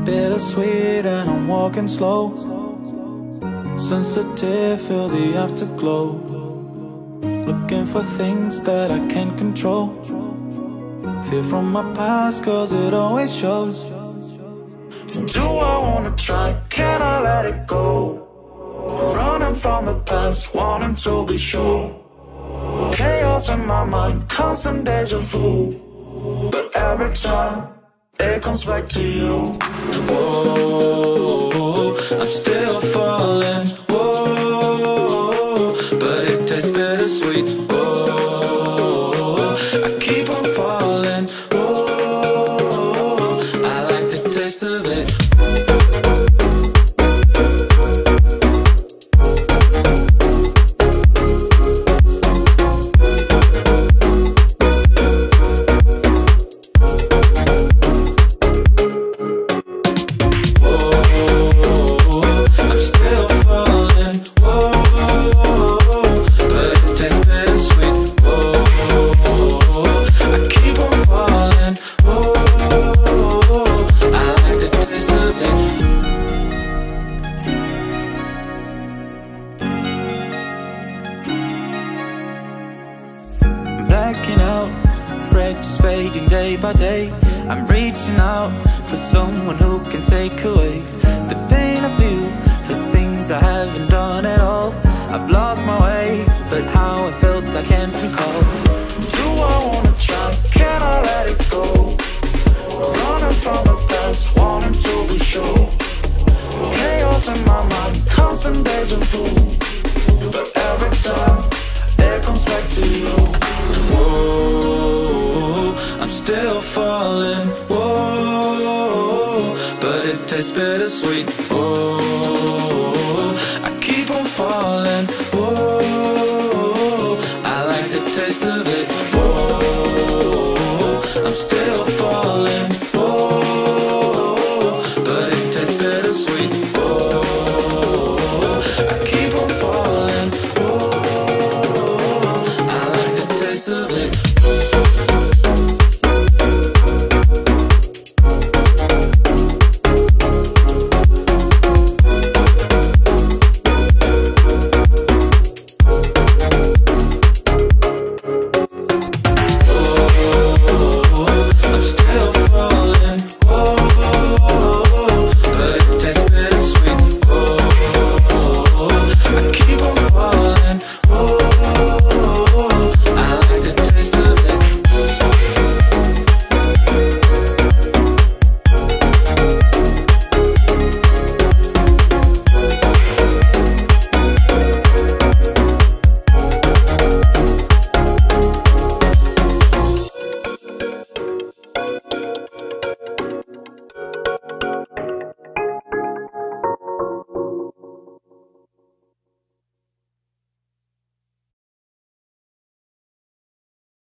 bittersweet and I'm walking slow. Sensitive, feel the afterglow. Looking for things that I can't control. Fear from my past, cause it always shows. Do I wanna try? Can I let it go? Running from the past, wanting to be sure. Chaos in my mind, constant deja vu. But every time, it comes back to you. Whoa, I'm still falling. Whoa, but it tastes bittersweet. Whoa, I keep on falling. Whoa, I like the taste of it. Blacking out, afraid just fading day by day. I'm reaching out for someone who can take away the pain I feel, the things I haven't done at all. I've lost my way, but how it felt I can't recall. Do I wanna try? Can I let it go? Running from the past, wanting to be sure. Chaos in my mind, constant deja vu. But every time, it comes back to you. Whoa, I'm still falling. Whoa, but it tastes bittersweet.